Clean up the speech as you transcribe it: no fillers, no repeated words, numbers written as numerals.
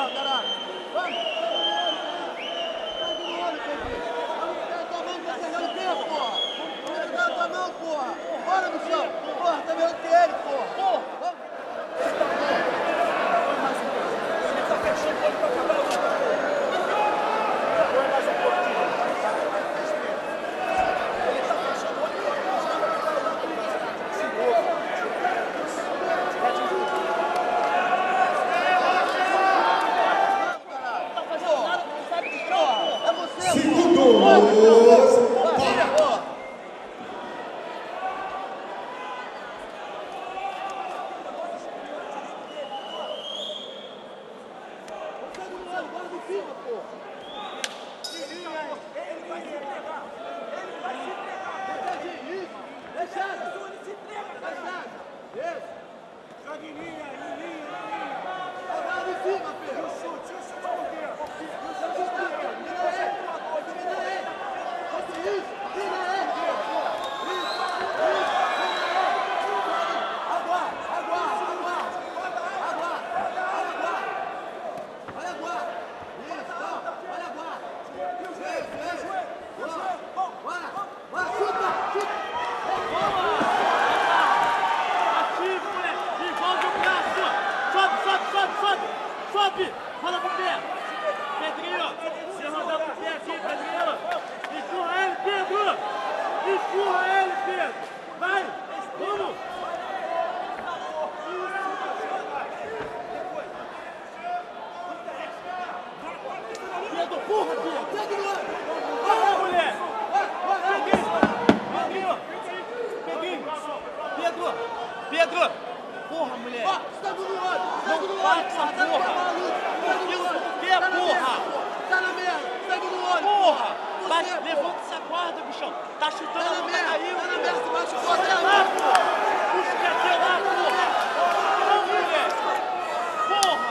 porra, caralho! Vamos! Sangue no olho, Pedrinho! Vamos pegar tua mão, tá pegando o quê, porra? Vamos pegar tua mão, porra! Bora, Michel! Porra, tá melhor que ele, porra! Porra! Vamos! Ele tá fechando o olho pra acabar o jogo! Põe mais um pouquinho! Ele tá fechando o olho pra acabar Sobe! Roda pro pé! Pedrinho! Se rodar pro pé aqui, Pedrinho! Empurra ele, Pedro! Empurra ele, Pedro! Vai! Vamos! Pedro, empurra, Pedro! Pedro! Vai, mulher! Pedrinho! Pedrinho! Pedro! Pedro! Porra, mulher! Não bate essa porra! Aquilo por quê, porra? Tá na merda! Sangue no olho! Porra! Bate, levanta essa corda, bichão! Tá chutando, Tá na não merda! caiu! Tá na merda! Você vai chutar Puxa lá, porra! Puxa o que aqui lá, porra! Não, mulher! Porra!